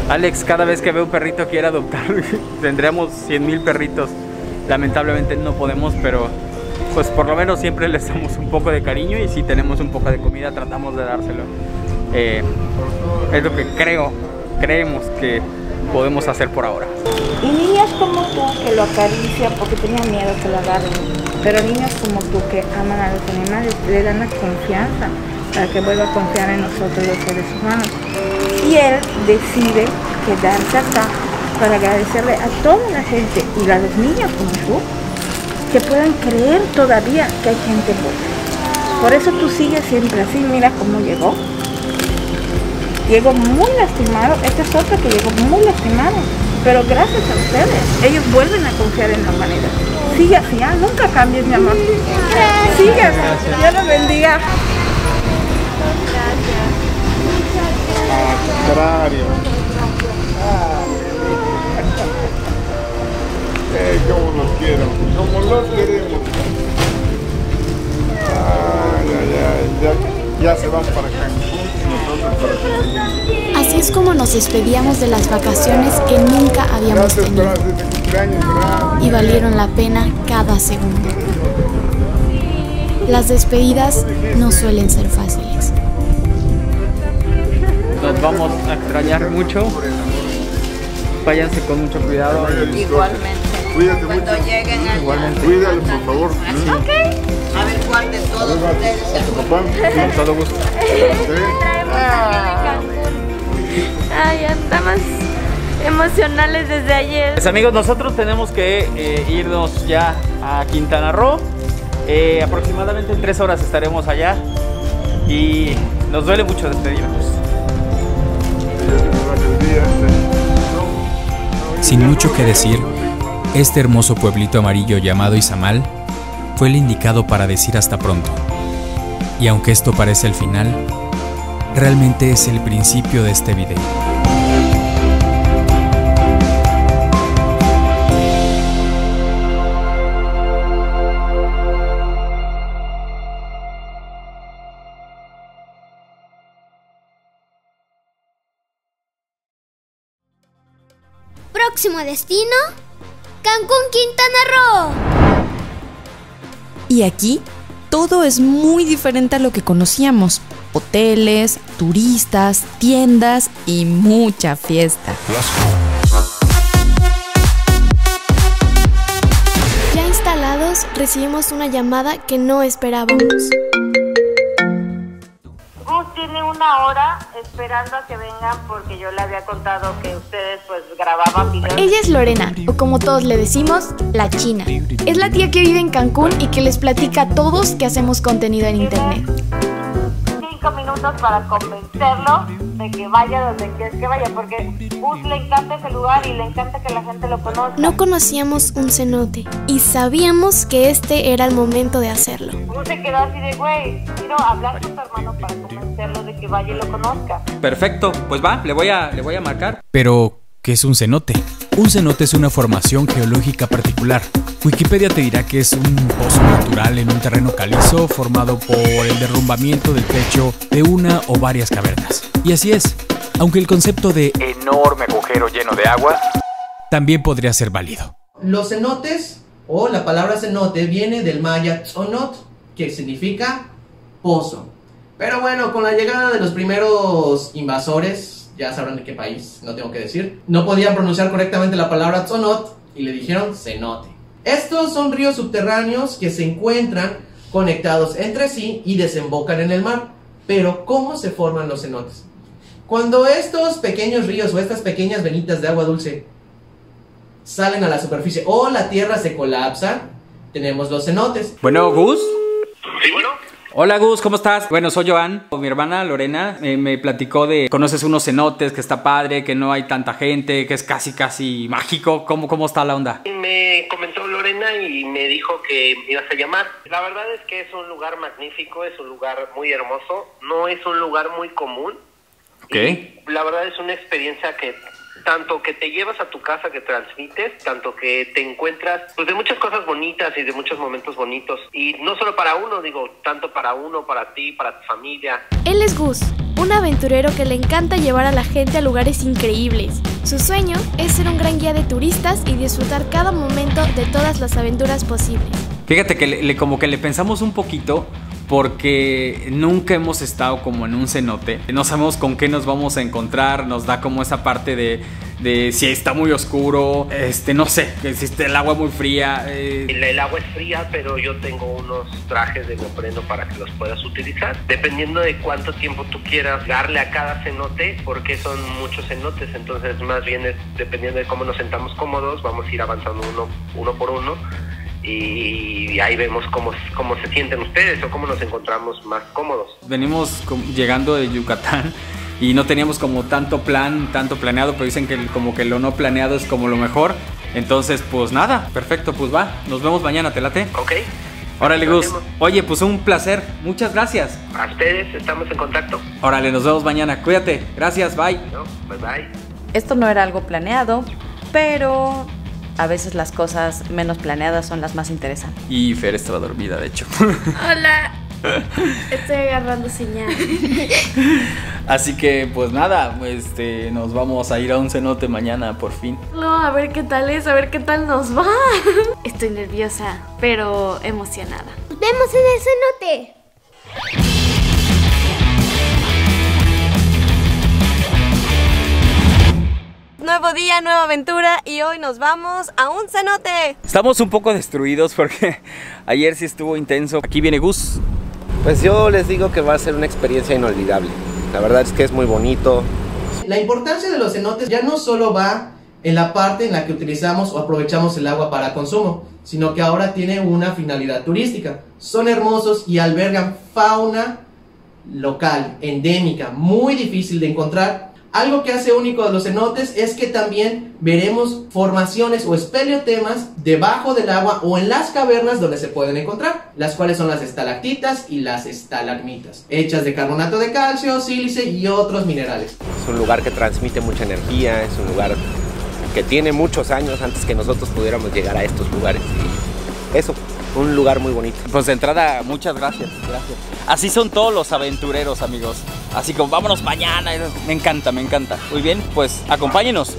Alex, cada vez que ve un perrito quiere adoptar. Tendríamos 100,000 perritos. Lamentablemente no podemos, pero pues por lo menos siempre les damos un poco de cariño, y si tenemos un poco de comida tratamos de dárselo. Es lo que creemos que podemos hacer por ahora. Y niñas como tú que lo acarician porque tenían miedo que lo agarren, pero niños como tú que aman a los animales le dan la confianza para que vuelva a confiar en nosotros los seres humanos. Y él decide quedarse acá para agradecerle a toda la gente y a los niños como tú que puedan creer todavía que hay gente buena. Por eso tú sigues siempre así. Mira cómo llegó. Llegó muy lastimado. Este es otro que llegó muy lastimado. Pero gracias a ustedes, ellos vuelven a confiar en la humanidad. Sigue así, nunca cambies, mi amor. Gracias. Sigue así. Dios los bendiga. Contrario. Como los quiero, como los queremos. Ya se van para Cancún, nosotros para Cancún. Así es como nos despedíamos de las vacaciones que nunca habíamos tenido. Y valieron la pena cada segundo. Las despedidas no suelen ser fáciles. Nos vamos a extrañar mucho. Váyanse con mucho cuidado. Igualmente. Cuídate Cuando mucho. lleguen allá. Igualmente. Cuídalo, por favor. Ok. A ver cuál de todos ustedes ¿A tu papá? Con todo gusto. Ay, andamos emocionales desde ayer. Pues amigos, nosotros tenemos que irnos ya a Quintana Roo. Aproximadamente en 3 horas estaremos allá. Y nos duele mucho despedirnos. Sin mucho que decir, este hermoso pueblito amarillo llamado Izamal fue el indicado para decir hasta pronto. Y aunque esto parece el final, realmente es el principio de este video. Próximo destino, Cancún, Quintana Roo. Y aquí todo es muy diferente a lo que conocíamos. Hoteles, turistas, tiendas y mucha fiesta. Ya instalados, recibimos una llamada que no esperábamos. Gus tiene 1 hora esperando a que vengan porque yo le había contado que ustedes pues grababan videos. Ella es Lorena, o como todos le decimos, la China. Es la tía que vive en Cancún y que les platica a todos que hacemos contenido en internet. 5 minutos para convencerlo de que vaya donde quieres que vaya, porque Gus le encanta ese lugar y le encanta que la gente lo conozca. No conocíamos un cenote y sabíamos que este era el momento de hacerlo. Gus se quedó así de, güey, quiero hablar con tu hermano para convencerlo de que vaya y lo conozca. Perfecto, pues va, le voy a marcar. Pero, ¿qué es un cenote? Un cenote es una formación geológica particular. Wikipedia te dirá que es un pozo natural en un terreno calizo formado por el derrumbamiento del techo de una o varias cavernas. Y así es, aunque el concepto de enorme agujero lleno de agua también podría ser válido. Los cenotes, o la palabra cenote, viene del maya tzonot, que significa pozo. Pero bueno, con la llegada de los primeros invasores, ya sabrán de qué país, no tengo que decir, no podían pronunciar correctamente la palabra tzonot y le dijeron cenote. Estos son ríos subterráneos que se encuentran conectados entre sí y desembocan en el mar. Pero ¿cómo se forman los cenotes? Cuando estos pequeños ríos o estas pequeñas venitas de agua dulce salen a la superficie o la tierra se colapsa, tenemos los cenotes. Bueno, Gus. Sí, bueno. Hola Gus, ¿cómo estás? Bueno, soy Joan. Mi hermana Lorena me platicó de... Conoces unos cenotes, que está padre, que no hay tanta gente, que es casi mágico. ¿Cómo está la onda? Me comentó Lorena y me dijo que me ibas a llamar. La verdad es que es un lugar magnífico, es un lugar muy hermoso. No es un lugar muy común. Ok. Y la verdad es una experiencia que tanto que te llevas a tu casa, que transmites, tanto que te encuentras pues de muchas cosas bonitas y de muchos momentos bonitos, y no solo para uno, digo, tanto para uno, para ti, para tu familia. Él es Gus, un aventurero que le encanta llevar a la gente a lugares increíbles. Su sueño es ser un gran guía de turistas y disfrutar cada momento de todas las aventuras posibles. Fíjate que como que le pensamos un poquito, porque nunca hemos estado como en un cenote. No sabemos con qué nos vamos a encontrar. Nos da como esa parte de si está muy oscuro, no sé, si el agua muy fría. El agua es fría, pero yo tengo unos trajes de neopreno para que los puedas utilizar. Dependiendo de cuánto tiempo tú quieras darle a cada cenote, porque son muchos cenotes, entonces más bien es dependiendo de cómo nos sentamos cómodos, vamos a ir avanzando uno por uno. Y ahí vemos cómo se sienten ustedes o cómo nos encontramos más cómodos. Venimos llegando de Yucatán y no teníamos como tanto planeado, pero dicen que como que lo no planeado es como lo mejor. Entonces, pues nada, perfecto, pues va, nos vemos mañana, ¿te late? Ok. Órale, Gus. Oye, pues un placer, muchas gracias. A ustedes, estamos en contacto. Órale, nos vemos mañana, cuídate, gracias, bye. No, bye. Esto no era algo planeado, pero a veces las cosas menos planeadas son las más interesantes. Y Fer estaba dormida, de hecho. Hola. Estoy agarrando señal. Así que pues nada, nos vamos a ir a un cenote mañana por fin. No, a ver qué tal es, a ver qué tal nos va. Estoy nerviosa, pero emocionada. Nos vemos en el cenote. Nuevo día, nueva aventura y hoy nos vamos a un cenote. Estamos un poco destruidos porque ayer sí estuvo intenso. Aquí viene Gus. Pues yo les digo que va a ser una experiencia inolvidable. La verdad es que es muy bonito. La importancia de los cenotes ya no solo va en la parte en la que utilizamos o aprovechamos el agua para consumo, sino que ahora tiene una finalidad turística. Son hermosos y albergan fauna local, endémica, muy difícil de encontrar. Algo que hace único a los cenotes es que también veremos formaciones o espeleotemas debajo del agua o en las cavernas donde se pueden encontrar, las cuales son las estalactitas y las estalagmitas, hechas de carbonato de calcio, sílice y otros minerales. Es un lugar que transmite mucha energía, es un lugar que tiene muchos años antes que nosotros pudiéramos llegar a estos lugares. Y eso, un lugar muy bonito. Pues de entrada, muchas gracias. Así son todos los aventureros, amigos. Así como vámonos mañana. Me encanta. Muy bien, pues acompáñenos.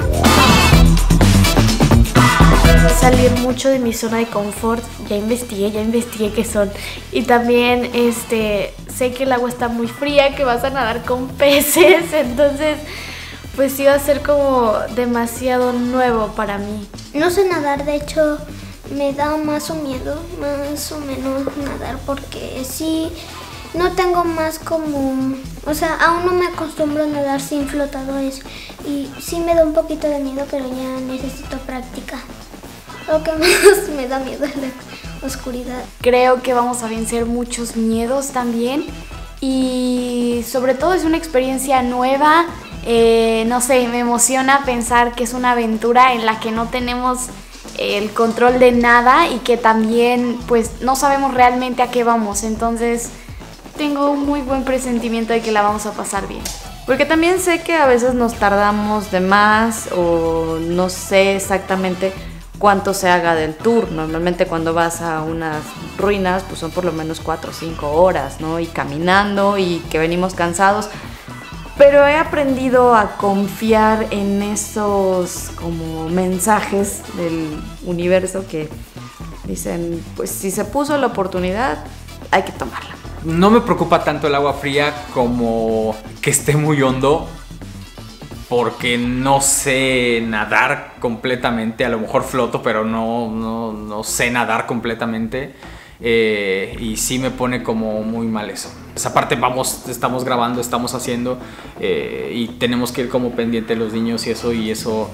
Salir mucho de mi zona de confort. Ya investigué qué son. Y también sé que el agua está muy fría, que vas a nadar con peces. Entonces, pues sí va a ser como demasiado nuevo para mí. No sé nadar, de hecho me da más o menos nadar, porque sí, no tengo más como, o sea, aún no me acostumbro a nadar sin flotadores y sí me da un poquito de miedo, pero ya necesito práctica. Lo que más me da miedo es la oscuridad. Creo que vamos a vencer muchos miedos también y sobre todo es una experiencia nueva. No sé, me emociona pensar que es una aventura en la que no tenemos el control de nada y que también pues no sabemos realmente a qué vamos. Entonces tengo un muy buen presentimiento de que la vamos a pasar bien. Porque también sé que a veces nos tardamos de más o no sé exactamente cuánto se haga del tour. Normalmente cuando vas a unas ruinas pues son por lo menos 4 o 5 horas, ¿no? Y caminando y que venimos cansados. Pero he aprendido a confiar en esos como mensajes del universo que dicen, pues si se puso la oportunidad, hay que tomarla. No me preocupa tanto el agua fría como que esté muy hondo, porque no sé nadar completamente. A lo mejor floto, pero no sé nadar completamente. Y sí me pone como muy mal eso. Esa parte estamos grabando, estamos haciendo y tenemos que ir como pendiente de los niños y eso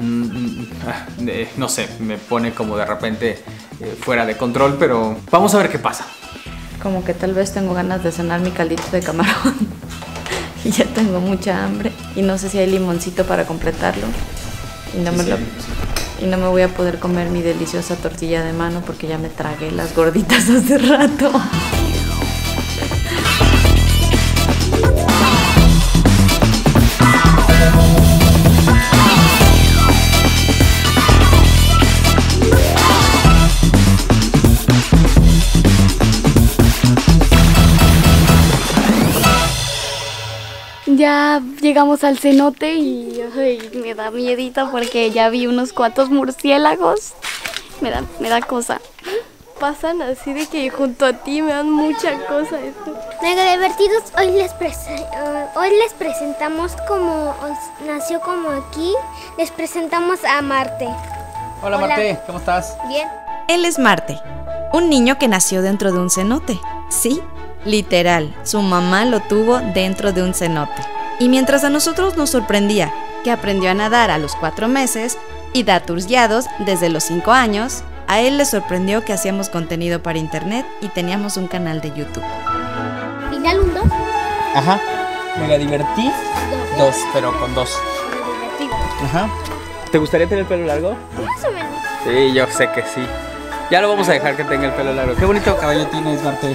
no sé, me pone como de repente fuera de control, pero vamos a ver qué pasa. Como que tal vez tengo ganas de cenar mi caldito de camarón y ya tengo mucha hambre y no sé si hay limoncito para completarlo y no me voy a poder comer mi deliciosa tortilla de mano porque ya me tragué las gorditas hace rato. Ya llegamos al cenote y ay, me da miedito porque ya vi unos cuantos murciélagos. Me da cosa. Pasan así de que junto a ti me dan mucha cosa esto. Mega divertidos, hoy les presentamos como nació como aquí, les presentamos a Marte. Hola Marte, ¿cómo estás? Bien. Él es Marte, un niño que nació dentro de un cenote. Sí, literal, su mamá lo tuvo dentro de un cenote. Y mientras a nosotros nos sorprendía que aprendió a nadar a los 4 meses y da tours guiados desde los 5 años, a él le sorprendió que hacíamos contenido para internet y teníamos un canal de YouTube. ¿Final 1, 2? Ajá, Mega Divertí 2, pero con 2. Ajá. ¿Te gustaría tener el pelo largo? Más o menos. Sí, yo sé que sí. Ya lo vamos a dejar que tenga el pelo largo. Qué bonito Cabello tienes, Marte.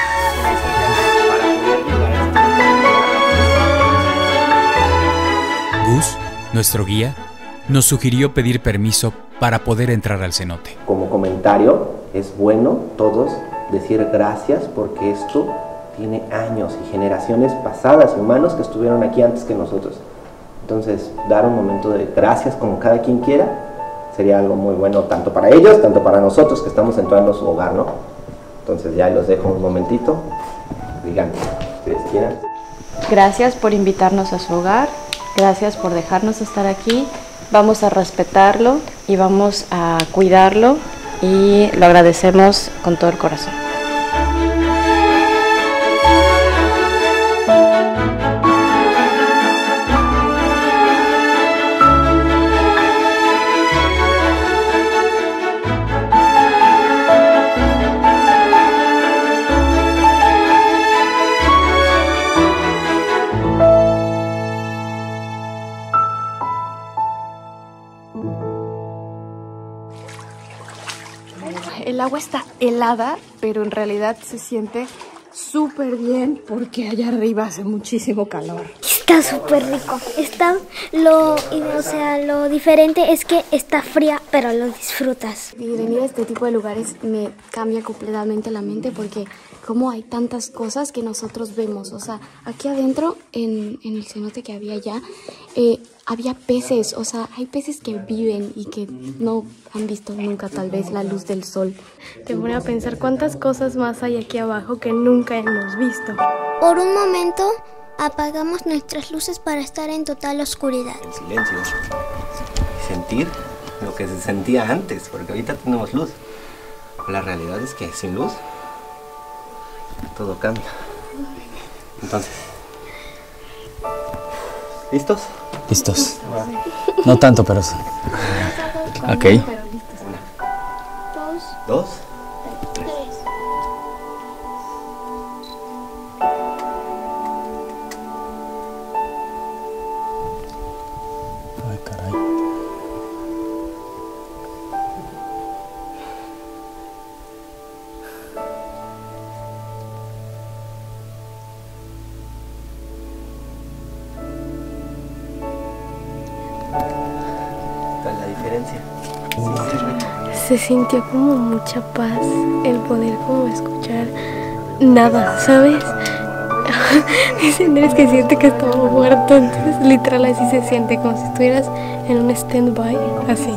Gus, nuestro guía, nos sugirió pedir permiso para poder entrar al cenote. Como comentario, es bueno todos decir gracias porque esto tiene años y generaciones pasadas y humanos que estuvieron aquí antes que nosotros. Entonces, dar un momento de gracias como cada quien quiera sería algo muy bueno tanto para ellos, tanto para nosotros que estamos entrando a su hogar, ¿no? Entonces ya los dejo un momentito. Digan, si ustedes quieran. Gracias por invitarnos a su hogar, gracias por dejarnos estar aquí. Vamos a respetarlo y vamos a cuidarlo y lo agradecemos con todo el corazón. El agua está helada, pero en realidad se siente súper bien porque allá arriba hace muchísimo calor. Está súper rico. Lo diferente es que está fría, pero lo disfrutas. Y venir a este tipo de lugares me cambia completamente la mente porque como hay tantas cosas que nosotros vemos. O sea, aquí adentro, en el cenote que había allá, había peces. O sea, hay peces que viven y que no han visto nunca tal vez la luz del sol. Te pone a pensar cuántas cosas más hay aquí abajo que nunca hemos visto. Por un momento apagamos nuestras luces para estar en total oscuridad. El silencio y sentir lo que se sentía antes, porque ahorita tenemos luz. La realidad es que sin luz todo cambia. Entonces, ¿listos? Listos. No tanto, pero sí. Ok. 1, 2, 3. Ay, caray. ¿Cuál es la diferencia? Se sintió como mucha paz el poder como escuchar nada, ¿sabes? Dicen, eres que siente que estaba muerto, entonces literal así se siente, como si estuvieras en un stand-by, así.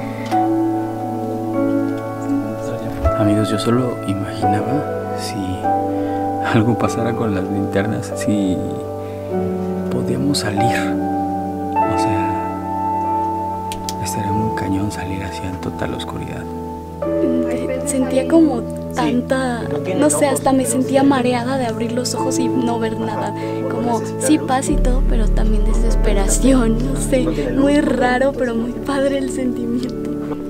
Amigos, yo solo imaginaba si algo pasara con las linternas, si podíamos salir. O sea, estaría muy cañón salir así en total oscuridad. Sentía como tanta, no sé, hasta me sentía mareada de abrir los ojos y no ver nada. Como sí paz y todo, pero también desesperación, no sé, muy raro, pero muy padre el sentimiento.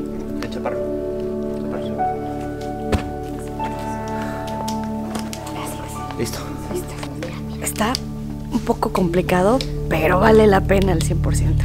Listo. Está un poco complicado, pero vale la pena al 100%.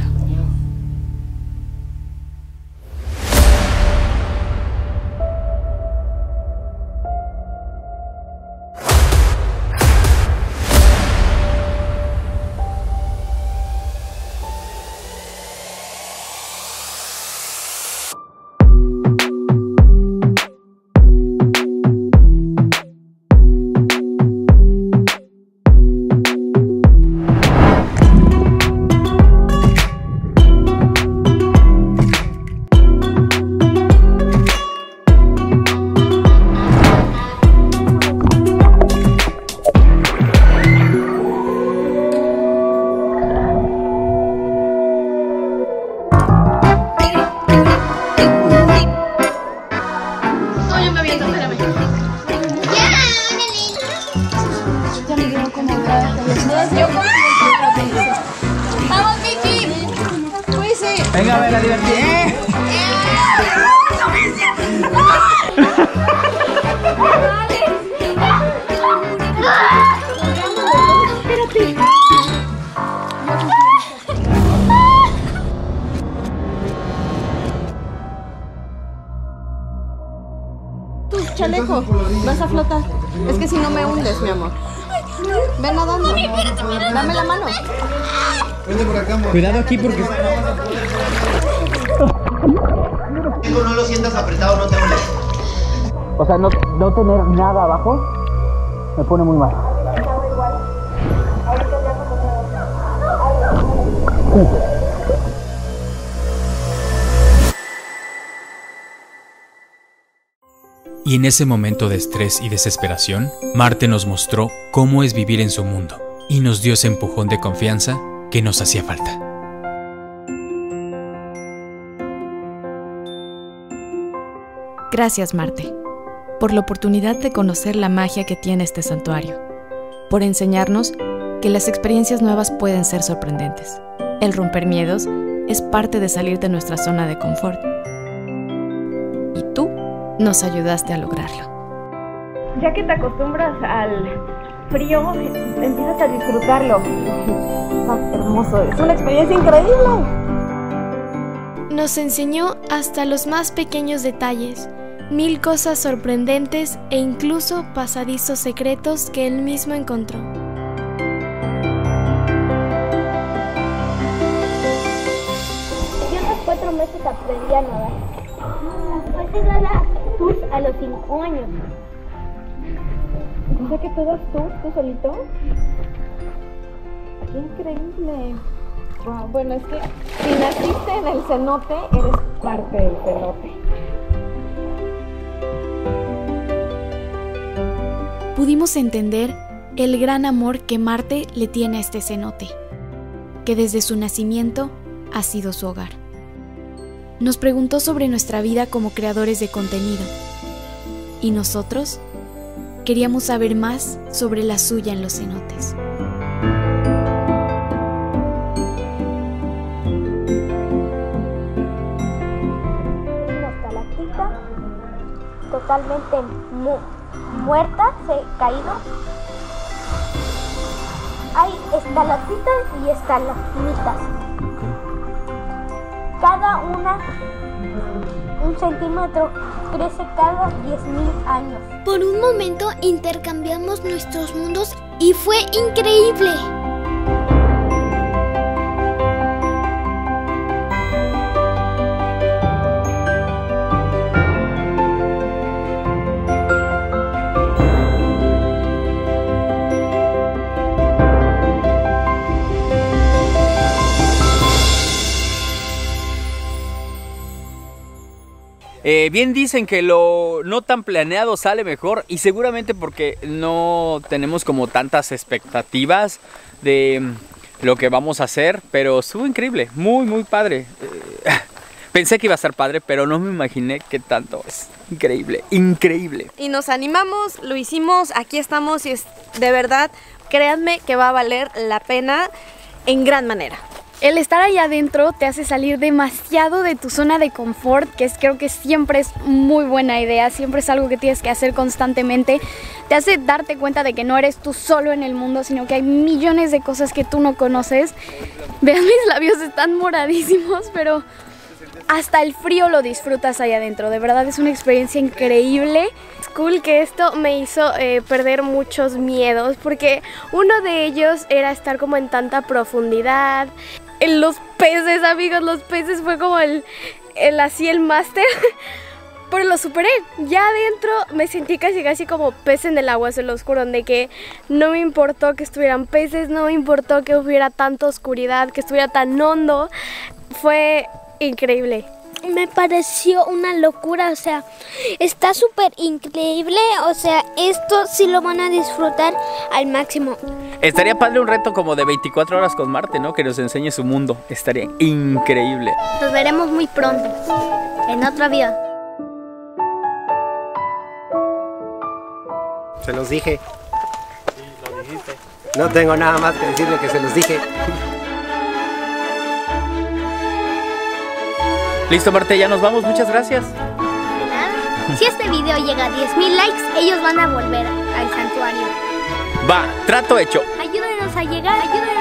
¡Vamos, Miki! ¡Fuese! Venga, a ver, la divertida. Tú, chaleco, vas a flotar. Es que si no me hundes, mi amor. Ven nadando. Dame la mano. Vente por acá, amor. Cuidado aquí porque... No lo sientas apretado, no te hundes. O sea, no tener nada abajo me pone muy mal. Y en ese momento de estrés y desesperación, Marte nos mostró cómo es vivir en su mundo y nos dio ese empujón de confianza que nos hacía falta. Gracias, Marte, por la oportunidad de conocer la magia que tiene este santuario, por enseñarnos que las experiencias nuevas pueden ser sorprendentes. El romper miedos es parte de salir de nuestra zona de confort. Y tú nos ayudaste a lograrlo. Ya que te acostumbras al frío, empiezas a disfrutarlo. Está hermoso, es una experiencia increíble. Nos enseñó hasta los más pequeños detalles, 1000 cosas sorprendentes e incluso pasadizos secretos que él mismo encontró. Yo a los 4 meses aprendí a nadar. Después de nadar a los 5 años. O sea que tú das tú solito. ¡Qué increíble! Wow, bueno, es que si naciste en el cenote, eres parte del cenote. Pudimos entender el gran amor que Marte le tiene a este cenote, que desde su nacimiento ha sido su hogar. Nos preguntó sobre nuestra vida como creadores de contenido, y nosotros queríamos saber más sobre la suya en los cenotes. Una estalactita totalmente muerta, caído. Hay estalactitas y estalagmitas. Cada una 1 centímetro, crece cada 10.000 años. Por un momento intercambiamos nuestros mundos y fue increíble. Bien dicen que lo no tan planeado sale mejor, y seguramente porque no tenemos como tantas expectativas de lo que vamos a hacer, pero estuvo increíble, muy padre. Pensé que iba a estar padre, pero no me imaginé que tanto. Es increíble. Y nos animamos, lo hicimos, aquí estamos y es de verdad, créanme que va a valer la pena en gran manera. El estar allá adentro te hace salir demasiado de tu zona de confort, creo que siempre es muy buena idea, siempre es algo que tienes que hacer constantemente. Te hace darte cuenta de que no eres tú solo en el mundo, sino que hay millones de cosas que tú no conoces. Vean, mis labios están moradísimos, pero hasta el frío lo disfrutas allá adentro. De verdad es una experiencia increíble. Es cool que esto me hizo perder muchos miedos, porque uno de ellos era estar como en tanta profundidad. En los peces, amigos, los peces fue como el máster, pero lo superé. Ya adentro me sentí casi como pez en el agua, se los juro, de que no me importó que estuvieran peces, no me importó que hubiera tanta oscuridad, que estuviera tan hondo. Fue increíble. Me pareció una locura, o sea, está súper increíble, o sea, esto sí lo van a disfrutar al máximo. Estaría padre un reto como de 24 horas con Marte, ¿no? Que nos enseñe su mundo. Estaría increíble. Nos veremos muy pronto, en otra vida. Se los dije. Sí, lo dijiste. No tengo nada más que decirle, que se los dije. Listo, Marte, ya nos vamos. Muchas gracias. Si este video llega a 10,000 likes, ellos van a volver al santuario. Va, trato hecho. Ayúdenos a llegar, ayúdenos.